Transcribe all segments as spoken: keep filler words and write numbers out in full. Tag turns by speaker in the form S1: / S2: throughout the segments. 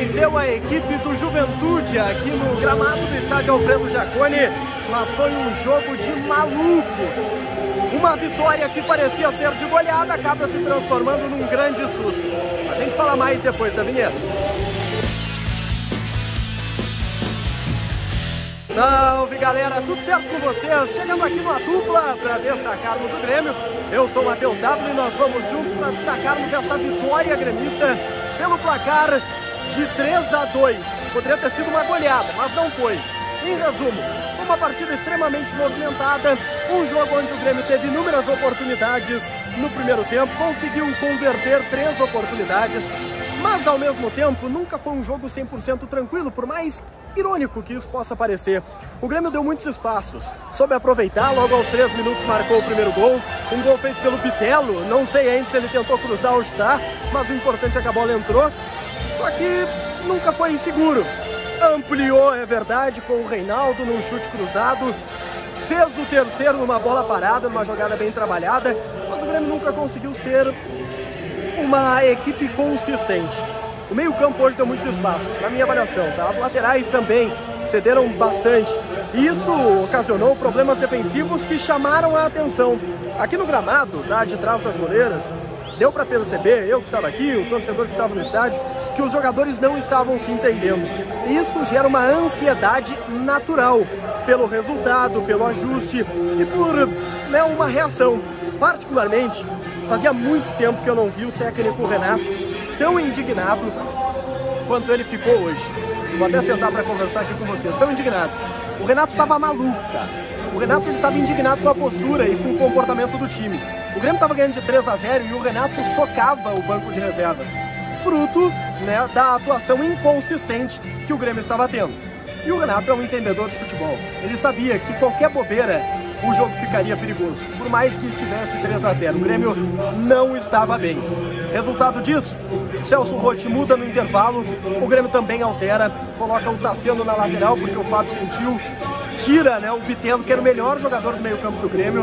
S1: venceu a equipe do Juventude aqui no gramado do estádio Alfredo Jaconi, mas foi um jogo de maluco. Uma vitória que parecia ser de goleada acaba se transformando num grande susto. A gente fala mais depois da vinheta. Salve galera, tudo certo com vocês? Chegando aqui numa dupla para destacarmos o Grêmio. Eu sou o Matheus W e nós vamos juntos para destacarmos essa vitória gremista pelo placar de três a dois. Poderia ter sido uma goleada, mas não foi. Em resumo, uma partida extremamente movimentada, um jogo onde o Grêmio teve inúmeras oportunidades no primeiro tempo, conseguiu converter três oportunidades, mas ao mesmo tempo nunca foi um jogo cem por cento tranquilo, por mais irônico que isso possa parecer. O Grêmio deu muitos espaços, soube aproveitar, logo aos três minutos marcou o primeiro gol, um gol feito pelo Bitelo, não sei ainda se ele tentou cruzar ou chutar, mas o importante é que a bola entrou, só que nunca foi seguro. Ampliou, é verdade, com o Reinaldo num chute cruzado, fez o terceiro numa bola parada, numa jogada bem trabalhada, mas o Grêmio nunca conseguiu ser uma equipe consistente. O meio-campo hoje deu muitos espaços, na minha avaliação, tá? As laterais também cederam bastante. E isso ocasionou problemas defensivos que chamaram a atenção. Aqui no gramado, tá? De trás das goleiras, deu para perceber, eu que estava aqui, o torcedor que estava no estádio, que os jogadores não estavam se entendendo. Isso gera uma ansiedade natural pelo resultado, pelo ajuste e por, né, uma reação. Particularmente, fazia muito tempo que eu não vi o técnico Renato tão indignado quanto ele ficou hoje. Vou até sentar para conversar aqui com vocês. Tão indignado. O Renato estava maluco, tá? O Renato estava indignado com a postura e com o comportamento do time. O Grêmio estava ganhando de três a zero e o Renato socava o banco de reservas, fruto, né, da atuação inconsistente que o Grêmio estava tendo. E o Renato é um entendedor de futebol. Ele sabia que qualquer bobeira o jogo ficaria perigoso, por mais que estivesse três a zero. O Grêmio não estava bem. Resultado disso, o Celso Rotti muda no intervalo, o Grêmio também altera, coloca o Tassiano na lateral porque o Fábio sentiu, tira, né, o Bitelo, que era o melhor jogador do meio campo do Grêmio,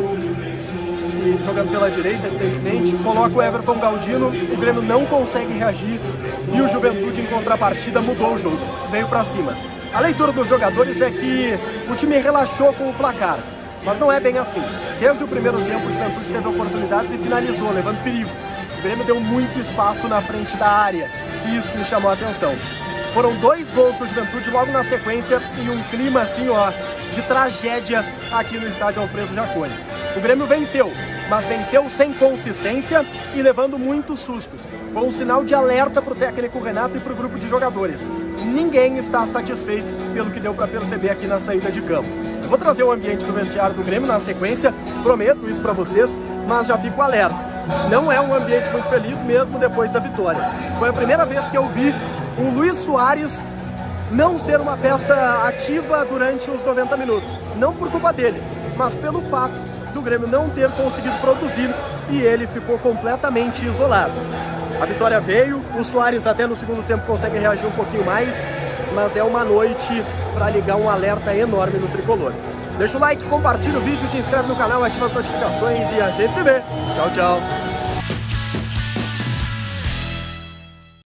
S1: e jogando pela direita, evidentemente, coloca o Everton Galdino, o Grêmio não consegue reagir e o Juventude, em contrapartida, mudou o jogo, veio pra cima. A leitura dos jogadores é que o time relaxou com o placar, mas não é bem assim. Desde o primeiro tempo, o Juventude teve oportunidades e finalizou, levando perigo. O Grêmio deu muito espaço na frente da área e isso me chamou a atenção. Foram dois gols do Juventude logo na sequência e um clima assim, ó, de tragédia aqui no estádio Alfredo Jaconi. O Grêmio venceu, mas venceu sem consistência e levando muitos sustos. Foi um sinal de alerta para o técnico Renato e para o grupo de jogadores. Ninguém está satisfeito pelo que deu para perceber aqui na saída de campo. Eu vou trazer o ambiente do vestiário do Grêmio na sequência, prometo isso para vocês, mas já fico alerta. Não é um ambiente muito feliz mesmo depois da vitória. Foi a primeira vez que eu vi o Luiz Soares não ser uma peça ativa durante os noventa minutos. Não por culpa dele, mas pelo fato do Grêmio não ter conseguido produzir e ele ficou completamente isolado. A vitória veio, o Soares até no segundo tempo consegue reagir um pouquinho mais, mas é uma noite para ligar um alerta enorme no tricolor. Deixa o like, compartilha o vídeo, te inscreve no canal, ativa as notificações e a gente se vê. Tchau, tchau!